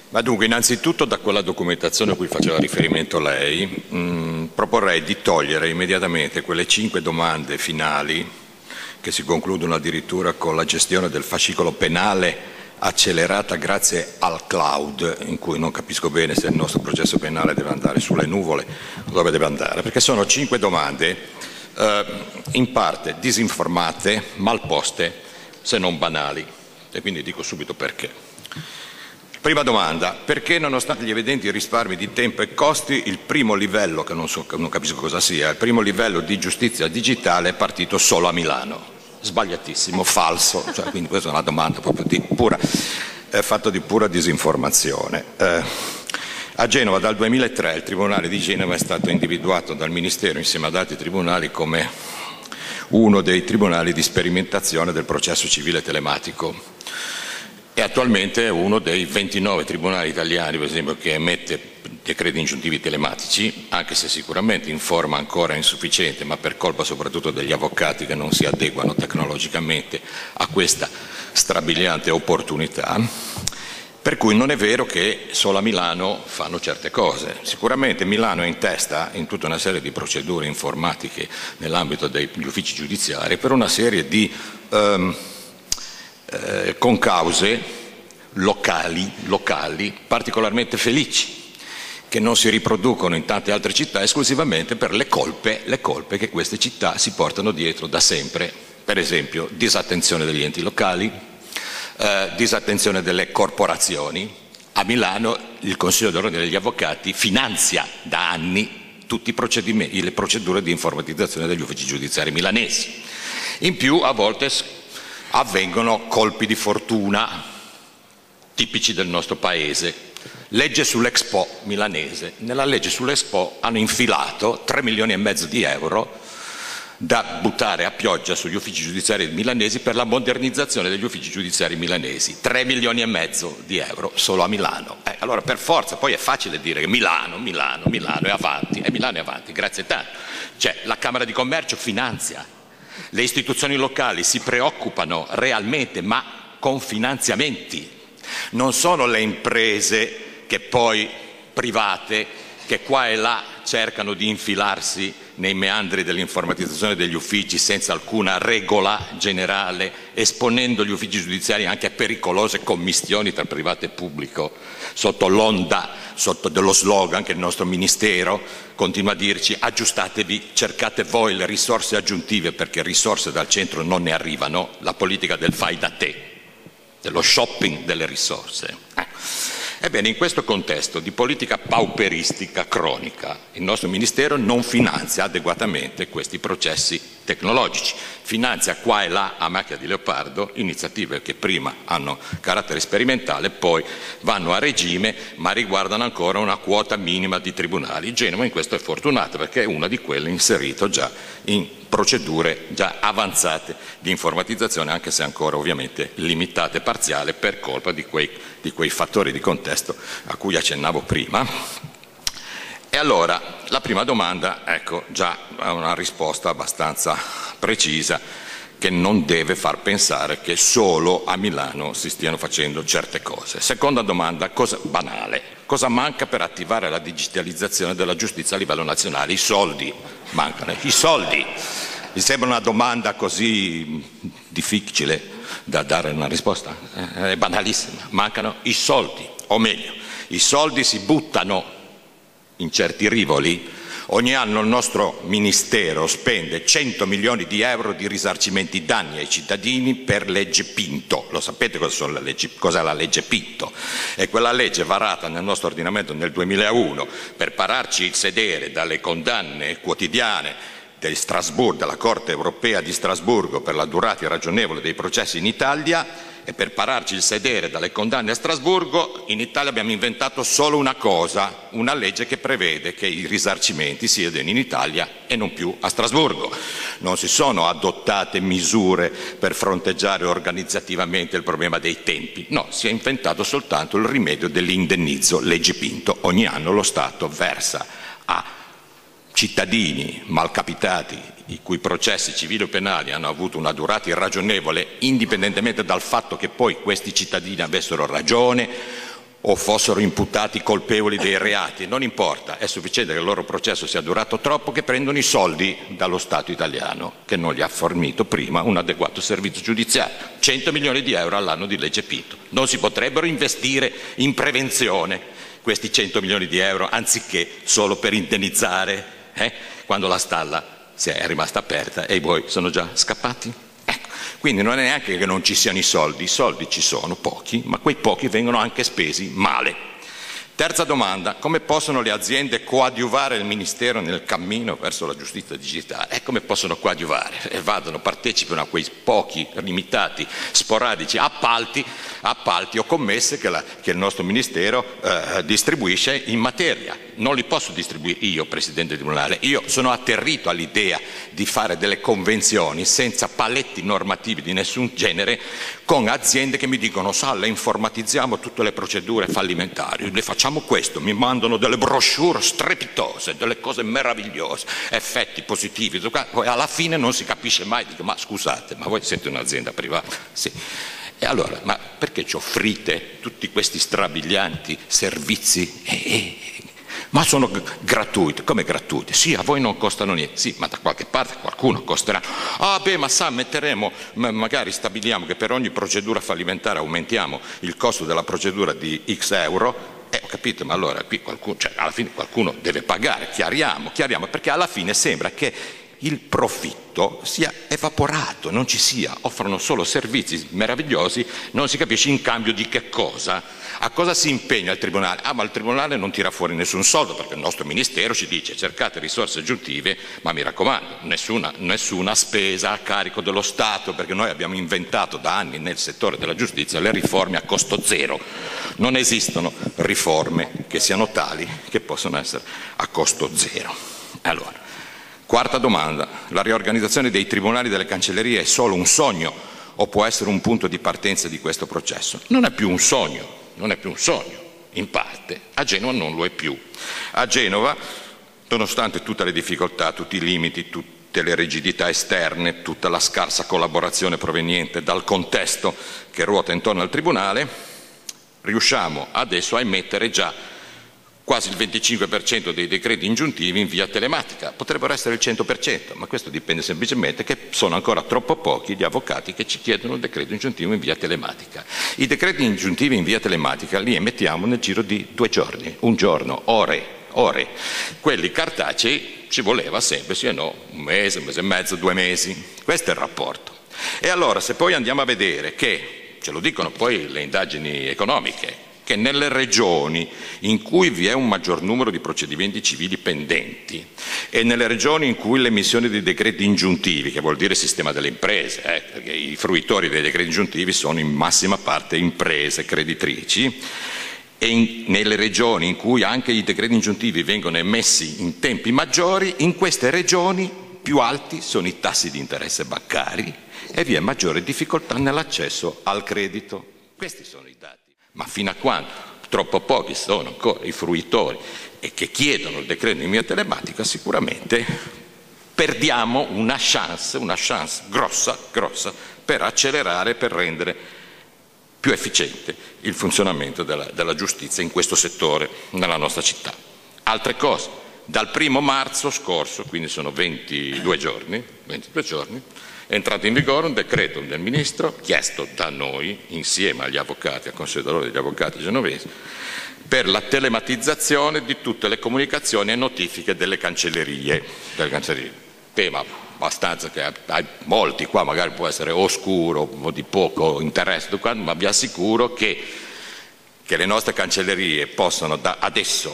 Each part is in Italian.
Ma dunque, innanzitutto da quella documentazione a cui faceva riferimento lei, proporrei di togliere immediatamente quelle 5 domande finali che si concludono addirittura con la gestione del fascicolo penale accelerata grazie al cloud, in cui non capisco bene se il nostro processo penale deve andare sulle nuvole o dove deve andare, perché sono 5 domande in parte disinformate, mal poste, se non banali, e quindi dico subito perché. Prima domanda: perché nonostante gli evidenti risparmi di tempo e costi il primo livello, che non capisco cosa sia, il primo livello di giustizia digitale è partito solo a Milano? Sbagliatissimo, falso, quindi questa è una domanda proprio fatto di pura disinformazione. A Genova dal 2003 il Tribunale di Genova è stato individuato dal Ministero insieme ad altri tribunali come uno dei tribunali di sperimentazione del processo civile telematico. E attualmente è uno dei 29 tribunali italiani, per esempio, che emette decreti ingiuntivi telematici, anche se sicuramente in forma ancora insufficiente, ma per colpa soprattutto degli avvocati che non si adeguano tecnologicamente a questa strabiliante opportunità. Per cui non è vero che solo a Milano fanno certe cose. Sicuramente Milano è in testa in tutta una serie di procedure informatiche nell'ambito degli uffici giudiziari per una serie di concause locali particolarmente felici, che non si riproducono in tante altre città esclusivamente per le colpe che queste città si portano dietro da sempre. Per esempio, disattenzione degli enti locali, disattenzione delle corporazioni. A Milano il Consiglio d'Ordine degli Avvocati finanzia da anni tutti le procedure di informatizzazione degli uffici giudiziari milanesi. In più, a volte avvengono colpi di fortuna tipici del nostro paese. Legge sull'Expo milanese. Nella legge sull'Expo hanno infilato 3,5 milioni di euro da buttare a pioggia sugli uffici giudiziari milanesi per la modernizzazione degli uffici giudiziari milanesi. 3,5 milioni di euro solo a Milano. Allora per forza, poi è facile dire che Milano è avanti, e Milano è avanti, grazie tanto. La Camera di Commercio finanzia. Le istituzioni locali si preoccupano realmente, ma con finanziamenti. Non sono le imprese che poi private che qua e là cercano di infilarsi nei meandri dell'informatizzazione degli uffici senza alcuna regola generale, esponendo gli uffici giudiziari anche a pericolose commistioni tra privato e pubblico, sotto l'onda, sotto dello slogan che il nostro Ministero continua a dirci: aggiustatevi, cercate voi le risorse aggiuntive, perché risorse dal centro non ne arrivano, la politica del fai da te, dello shopping delle risorse. Ebbene, in questo contesto di politica pauperistica cronica, il nostro Ministero non finanzia adeguatamente questi processi tecnologici. Finanzia qua e là, a macchia di leopardo, iniziative che prima hanno carattere sperimentale, poi vanno a regime, ma riguardano ancora una quota minima di tribunali. Genova in questo è fortunata, perché è una di quelle inserito già in procedure già avanzate di informatizzazione, anche se ancora ovviamente limitate e parziale per colpa di quei fattori di contesto a cui accennavo prima. E allora la prima domanda, ecco, già ha una risposta abbastanza precisa, che non deve far pensare che solo a Milano si stiano facendo certe cose. Seconda domanda, banale: cosa manca per attivare la digitalizzazione della giustizia a livello nazionale? I soldi. Mancano i soldi. Mi sembra una domanda così difficile da dare una risposta? È banalissima. Mancano i soldi, o meglio, i soldi si buttano in certi rivoli. Ogni anno il nostro Ministero spende 100 milioni di euro di risarcimenti danni ai cittadini per legge Pinto. Lo sapete cos'è la legge Pinto? È quella legge varata nel nostro ordinamento nel 2001 per pararci il sedere dalle condanne quotidiane della Corte europea di Strasburgo per la durata irragionevole dei processi in Italia. E per pararci il sedere dalle condanne a Strasburgo, in Italia abbiamo inventato solo una cosa: una legge che prevede che i risarcimenti siano in Italia e non più a Strasburgo. Non si sono adottate misure per fronteggiare organizzativamente il problema dei tempi, no, si è inventato soltanto il rimedio dell'indennizzo legge Pinto. Ogni anno lo Stato versa a cittadini malcapitati, i cui processi civili o penali hanno avuto una durata irragionevole, indipendentemente dal fatto che poi questi cittadini avessero ragione o fossero imputati colpevoli dei reati, non importa, è sufficiente che il loro processo sia durato troppo che prendono i soldi dallo Stato italiano che non gli ha fornito prima un adeguato servizio giudiziario. 100 milioni di euro all'anno di legge Pinto. Non si potrebbero investire in prevenzione questi 100 milioni di euro anziché solo per indennizzare quando la stalla è rimasta aperta e i buoi sono già scappati? Quindi non è neanche che non ci siano i soldi ci sono, pochi, ma quei pochi vengono anche spesi male. Terza domanda, come possono le aziende coadiuvare il Ministero nel cammino verso la giustizia digitale? Come possono coadiuvare? Partecipano a quei pochi, limitati, sporadici appalti o commesse che il nostro Ministero distribuisce in materia. Non li posso distribuire io, Presidente del Tribunale. Io sono atterrito all'idea di fare delle convenzioni senza paletti normativi di nessun genere con aziende che mi dicono: sa, le informatizziamo tutte le procedure fallimentari, le facciamo questo, mi mandano delle brochure strepitose, delle cose meravigliose, effetti positivi, poi alla fine non si capisce mai. Dico: ma scusate, ma voi siete un'azienda privata? Sì. E allora, ma perché ci offrite tutti questi strabilianti servizi ma sono gratuiti? Come gratuiti? Sì, a voi non costano niente. Sì, ma da qualche parte qualcuno costerà. Ma sa, magari stabiliamo che per ogni procedura fallimentare aumentiamo il costo della procedura di X euro. Ho capito, ma allora qui alla fine qualcuno deve pagare. Chiariamo, perché alla fine sembra che il profitto sia evaporato, non ci sia, offrono solo servizi meravigliosi, non si capisce in cambio di che cosa. A cosa si impegna il Tribunale? Ma il Tribunale non tira fuori nessun soldo, perché il nostro Ministero ci dice: cercate risorse aggiuntive, ma mi raccomando, nessuna spesa a carico dello Stato, perché noi abbiamo inventato da anni nel settore della giustizia le riforme a costo zero. Non esistono riforme che siano tali che possono essere a costo zero. Allora, quarta domanda, la riorganizzazione dei tribunali e delle cancellerie è solo un sogno o può essere un punto di partenza di questo processo? Non è più un sogno, in parte. A Genova non lo è più. A Genova, nonostante tutte le difficoltà, tutti i limiti, tutte le rigidità esterne, tutta la scarsa collaborazione proveniente dal contesto che ruota intorno al Tribunale, riusciamo adesso a emettere già quasi il 25% dei decreti ingiuntivi in via telematica. Potrebbero essere il 100%, ma questo dipende semplicemente che sono ancora troppo pochi gli avvocati che ci chiedono il decreto ingiuntivo in via telematica. I decreti ingiuntivi in via telematica li emettiamo nel giro di 2 giorni, un giorno, ore. Quelli cartacei ci voleva sempre, sì o no, un mese e mezzo, 2 mesi. Questo è il rapporto. E allora, se poi andiamo a vedere che, ce lo dicono poi le indagini economiche, che nelle regioni in cui vi è un maggior numero di procedimenti civili pendenti e nelle regioni in cui l'emissione dei decreti ingiuntivi, che vuol dire sistema delle imprese, perché i fruitori dei decreti ingiuntivi sono in massima parte imprese creditrici, e nelle regioni in cui anche i decreti ingiuntivi vengono emessi in tempi maggiori, in queste regioni più alti sono i tassi di interesse bancari e vi è maggiore difficoltà nell'accesso al credito. Questi sono i dati. Ma fino a quando troppo pochi sono ancora i fruitori e che chiedono il decreto in via telematica, sicuramente perdiamo una chance grossa per accelerare, per rendere più efficiente il funzionamento della giustizia in questo settore nella nostra città. Altre cose, dal 1° marzo scorso, quindi sono 22 giorni, è entrato in vigore un decreto del Ministro chiesto da noi, insieme agli avvocati, al Consiglio degli Avvocati genovesi, per la telematizzazione di tutte le comunicazioni e notifiche delle cancellerie. Tema abbastanza che a molti qua magari può essere oscuro o di poco interesse, ma vi assicuro che le nostre cancellerie possono adesso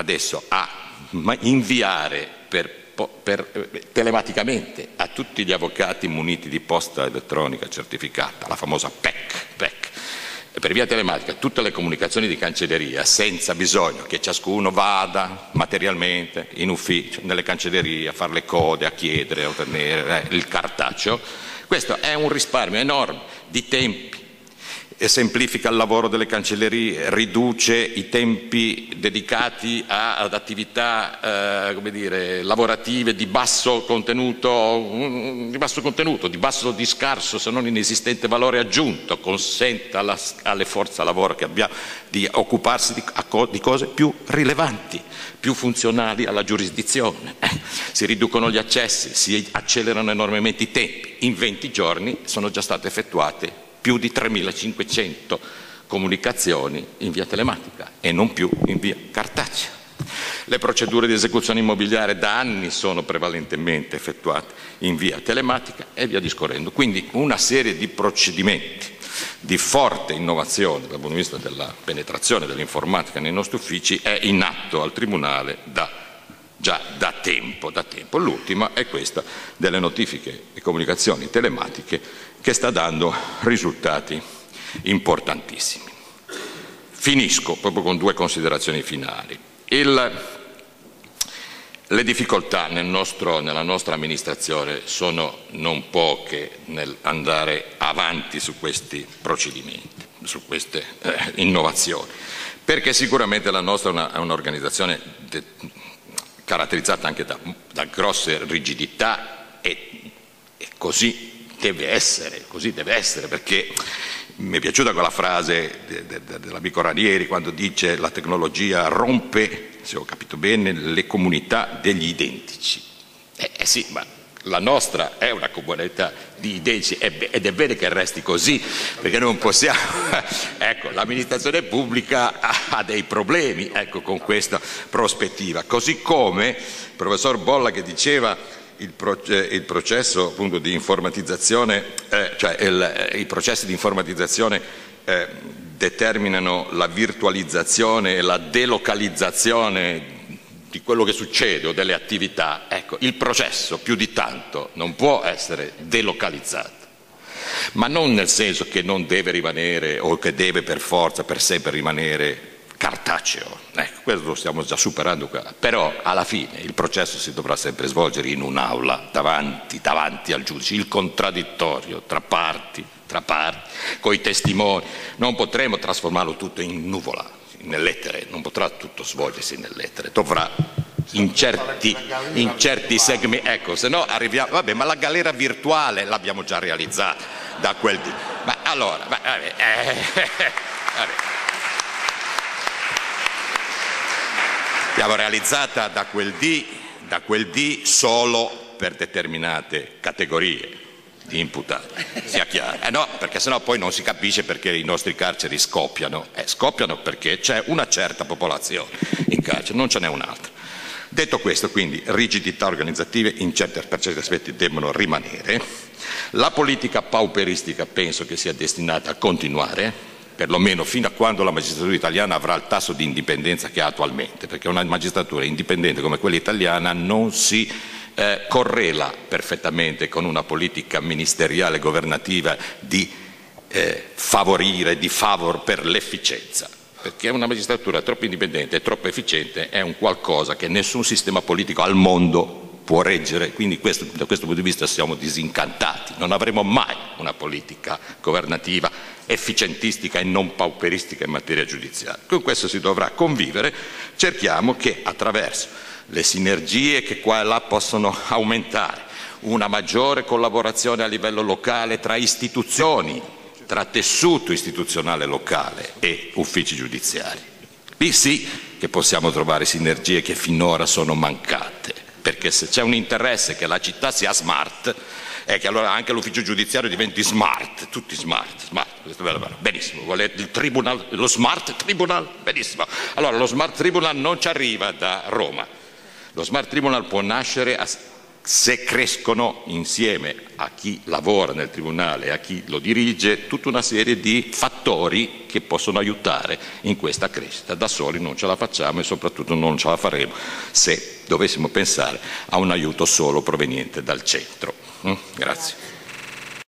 inviare telematicamente a tutti gli avvocati muniti di posta elettronica certificata, la famosa PEC, per via telematica, tutte le comunicazioni di cancelleria senza bisogno che ciascuno vada materialmente in ufficio, nelle cancellerie, a fare le code, a chiedere, a ottenere il cartaceo. Questo è un risparmio enorme di tempi e semplifica il lavoro delle cancellerie, riduce i tempi dedicati ad attività come dire, lavorative di basso contenuto, di scarso se non inesistente valore aggiunto, consente alle forze lavoro che abbiamo di occuparsi di cose più rilevanti, più funzionali alla giurisdizione. Si riducono gli accessi, si accelerano enormemente i tempi. In 20 giorni sono già state effettuate più di 3.500 comunicazioni in via telematica e non più in via cartacea. Le procedure di esecuzione immobiliare da anni sono prevalentemente effettuate in via telematica e via discorrendo. Quindi una serie di procedimenti di forte innovazione dal punto di vista della penetrazione dell'informatica nei nostri uffici è in atto al Tribunale già da tempo. L'ultima è questa delle notifiche e comunicazioni telematiche, che sta dando risultati importantissimi. Finisco proprio con 2 considerazioni finali. Le difficoltà nella nostra amministrazione sono non poche nell'andare avanti su questi procedimenti, su queste innovazioni, perché sicuramente la nostra è un'organizzazione caratterizzata anche da grosse rigidità e così deve essere, perché mi è piaciuta quella frase dell'amico Ranieri quando dice la tecnologia rompe, se ho capito bene, le comunità degli identici. Sì, ma la nostra è una comunità di identici ed è bene che resti così, perché non possiamo... Ecco, l'amministrazione pubblica ha dei problemi, ecco, con questa prospettiva. Così come il professor Bolla che diceva il processo appunto di informatizzazione, i processi di informatizzazione determinano la virtualizzazione e la delocalizzazione di quello che succede o delle attività. Ecco, il processo più di tanto non può essere delocalizzato, ma non nel senso che non deve rimanere o che deve per forza, per sempre rimanere cartaceo. Ecco, questo lo stiamo già superando qua. Però alla fine il processo si dovrà sempre svolgere in un'aula davanti al giudice, il contraddittorio tra parti, con i testimoni. Non potremo trasformarlo tutto in nuvola, nelle lettere, non potrà tutto svolgersi nelle lettere, dovrà in certi segmenti, ecco, se no arriviamo, vabbè, ma la galera virtuale l'abbiamo già realizzata da quel dì. Ma allora, vabbè. L'abbiamo realizzata da quel dì solo per determinate categorie di imputati, sia chiaro. No, perché sennò poi non si capisce perché i nostri carceri scoppiano. Scoppiano perché c'è una certa popolazione in carcere, non ce n'è un'altra. Detto questo, quindi, rigidità organizzative per certi aspetti devono rimanere. La politica pauperistica penso che sia destinata a continuare, perlomeno fino a quando la magistratura italiana avrà il tasso di indipendenza che ha attualmente, perché una magistratura indipendente come quella italiana non si correla perfettamente con una politica ministeriale governativa di favorire, di favor per l'efficienza, perché una magistratura troppo indipendente e troppo efficiente è un qualcosa che nessun sistema politico al mondo può reggere, quindi da questo punto di vista siamo disincantati, non avremo mai una politica governativa efficientistica e non pauperistica in materia giudiziaria. Con questo si dovrà convivere, cerchiamo che attraverso le sinergie che qua e là possono aumentare, una maggiore collaborazione a livello locale tra istituzioni, tra tessuto istituzionale locale e uffici giudiziari. Qui sì che possiamo trovare sinergie che finora sono mancate, perché se c'è un interesse che la città sia smart, è che allora anche l'ufficio giudiziario diventi smart, tutti smart, benissimo, volete lo smart tribunal, benissimo. Allora lo smart tribunal non ci arriva da Roma, lo smart tribunal può nascere se crescono insieme a chi lavora nel tribunale e a chi lo dirige tutta una serie di fattori che possono aiutare in questa crescita. Da soli non ce la facciamo e soprattutto non ce la faremo se dovessimo pensare a un aiuto solo proveniente dal centro. Grazie.